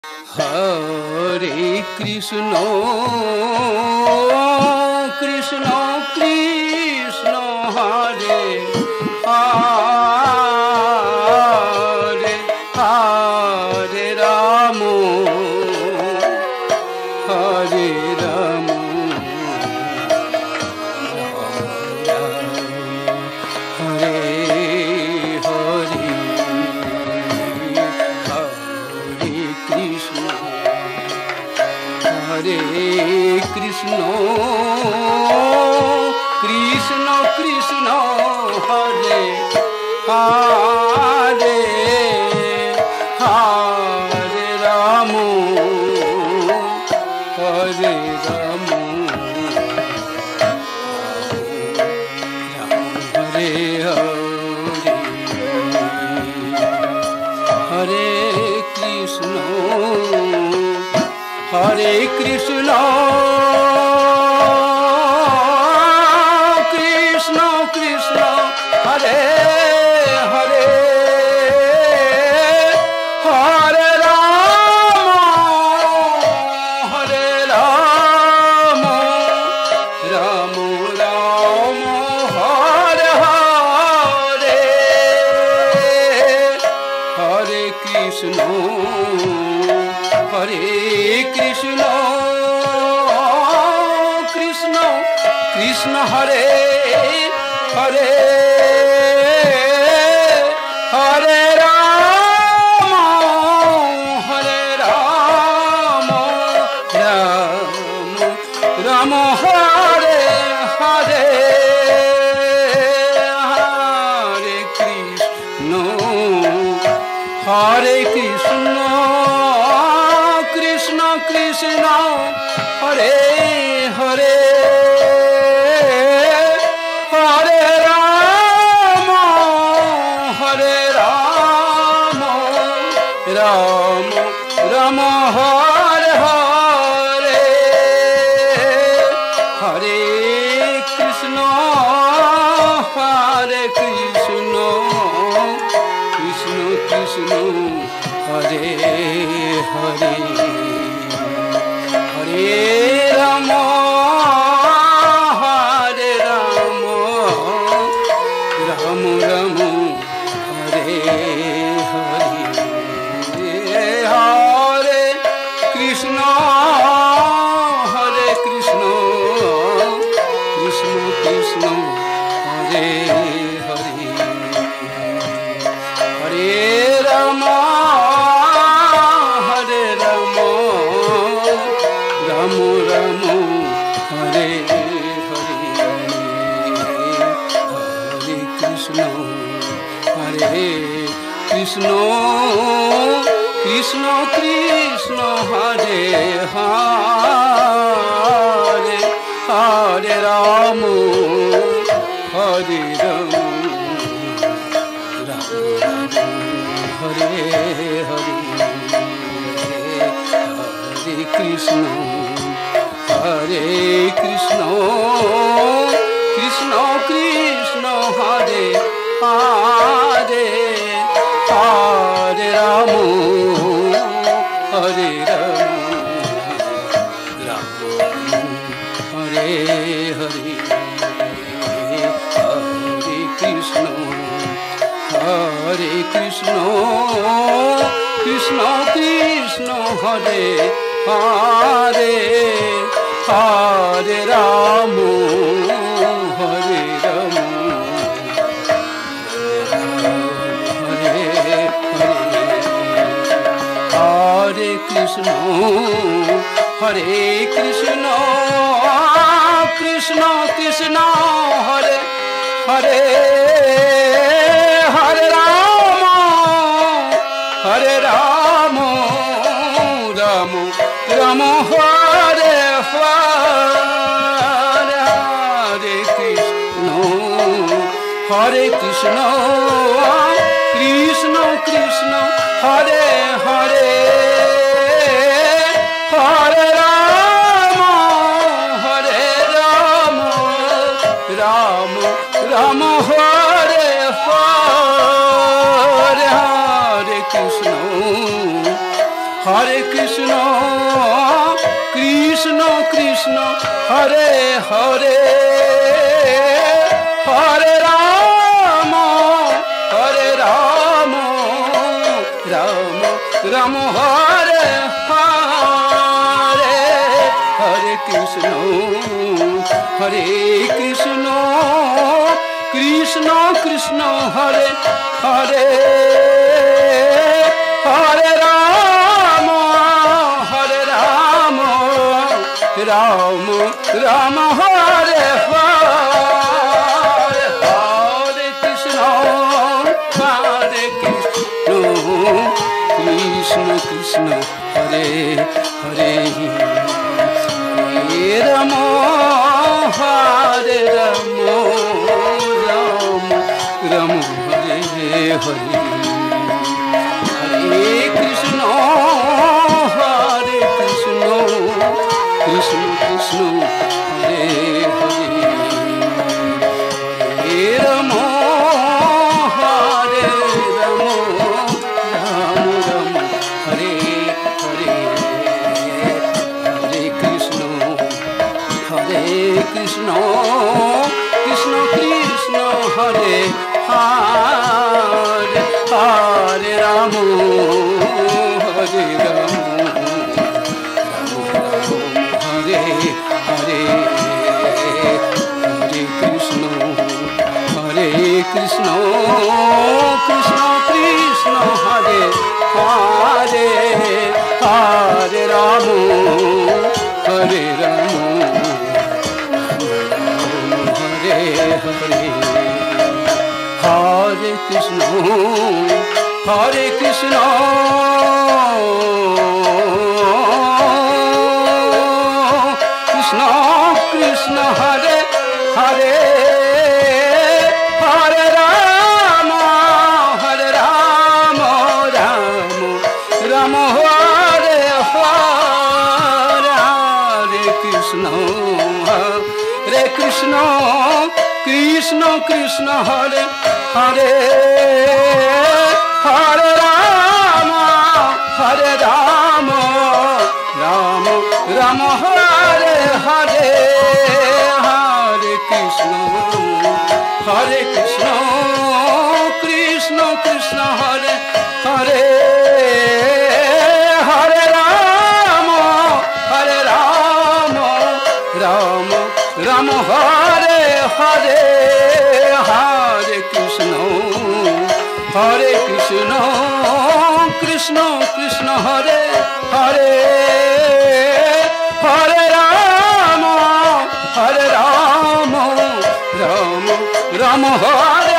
Hare Krishna, Krishna Krishna, Hare Hare, Hare Rama, Hare Rama, Hare Hare, Hare Krishna, Hare Krishna, Krishna Krishna, Hare Hare, Hare Rama, Hare Rama, Hare Hare, Hare Krishna, Hare Krishna, Krishna Krishna, Hare Hare, Hare Rama, Hare Rama, Rama Rama, Hare Hare, Hare Krishna, Hare Krishna, Krishna Krishna, Hare Hare, Hare Rama, Hare Rama, Rama Rama, Hare Hare, Hare Krishna, Hare Krishna, Krishna Krishna, Hare Hare, Hare Rama, Hare Rama, Rama Rama, Hare Hare, Hare Krishna, Hare Krishna, Krishna Krishna, Hare Hare, Hare Rama, Hare Rama, Rama Rama, Hare Hare, Hare Krishna, Hare Krishna, Krishna Krishna, Hare Hare, Hare Rama, Hare Rama, Rama Rama, Hare Hare, Hare Krishna, Hare Krishna, Krishna Krishna, Hare Hare, Hare Rama, Hare Rama, Rama Rama, Hare Hare, Hare Krishna, Hare Krishna, Krishna Krishna, Hare Hare, Hare Rama, Hare Rama, Rama Hare Hare, Hare Krishna, Hare Krishna, Krishna Krishna, Hare Hare, Hare Rama, Hare Rama, Hare Hare, Hare Krishna, Hare Krishna, Krishna Krishna, Hare Hare, Hare Rama, Hare Rama, Rama Rama, Hare Hare, Hare Krishna, Hare Krishna, Krishna Krishna, Hare Hare, Hare Rama, Hare Rama, Rama Rama, Hare Hare, Hare Krishna, Hare Krishna, Krishna Krishna, Hare Hare, Hare Rama, Hare Rama, Rama Rama, Hare Hare, Hare Krishna, Hare Krishna, Krishna Krishna, Hare Hare, Hare Rama, Hare Rama, Rama Rama, Hare Hare, Hare Krishna, Hare Krishna, Krishna Krishna, Hare Hare, Hare Rama, Hare Rama, Rama Rama, Hare Hare, Hare Krishna, Hare Krishna, Krishna Krishna, Hare Hare, Hare Rama, Hare Rama, Rama Rama, Hare Hare, Hare Krishna, Hare Krishna, Krishna Krishna, Hare Hare, Hare Rama, Hare Rama, Hare Hare, Hare Krishna, Hare Krishna, Krishna Krishna, Hare Hare, Hare Rama, Hare Rama, Hare Hare, Hare Krishna, Hare Krishna, Krishna Krishna, Hare Hare, Hare Rama, Hare Rama, Rama Rama, Hare Hare, Hare Krishna, Hare Krishna, Krishna Krishna, Hare Hare, Hare Rama, Hare Rama, Rama Rama, Hare Hare, Hare Krishna, Hare Krishna, Krishna Krishna, Hare Hare, Hare Rama, Hare Rama, Rama Rama, Hare Hare, Hare Krishna, Hare Krishna, Krishna Krishna, Hare Hare, Hare Rama, Hare Rama, Rama Rama, Hare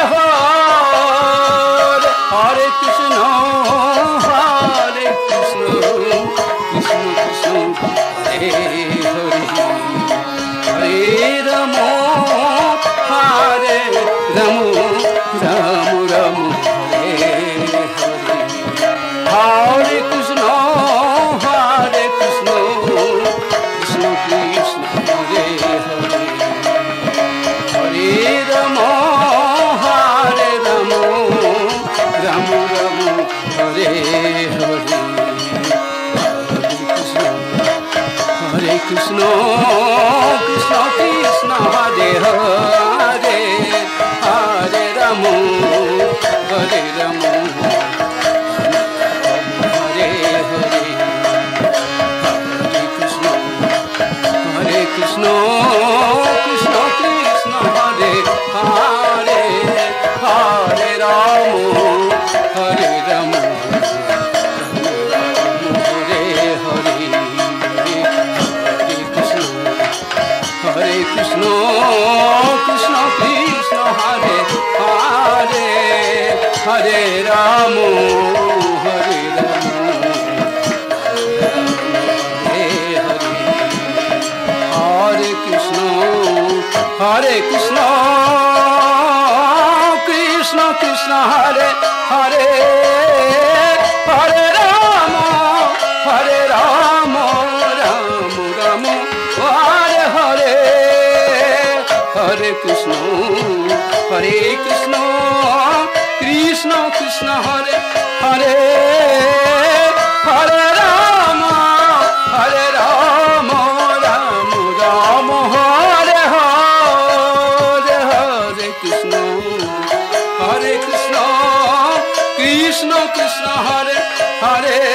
Hare, Hare Krishna, Hare Krishna, Krishna Krishna, Hare Hare, Hare Rama, Hare Rama, Rama Rama, Hare Hare, Hare Krishna, Hare Krishna, Krishna Krishna, Hare Hare, Hare Rama, Hare Rama, Rama Rama, Hare Hare, Hare Krishna, Krishna Krishna, Hare Hare, Hare Rama, Hare Rama, Hare Hare, Hare Krishna, Krishna Krishna Krishna, Hare Hare, Hare Rama, Hare Rama, Hare Hare, Hare Krishna, Krishna Krishna, Hare Hare, Hare Rama, Hare Rama, Hare Krishna, Hare Krishna, Krishna Krishna, Hare Hare, Hare Rama, Hare Rama, Rama Rama, Hare Hare, Hare Krishna, Hare Krishna, Krishna Krishna, Hare Hare, Hare Rama, Hare Krishna, Krishna Krishna Hare Hare,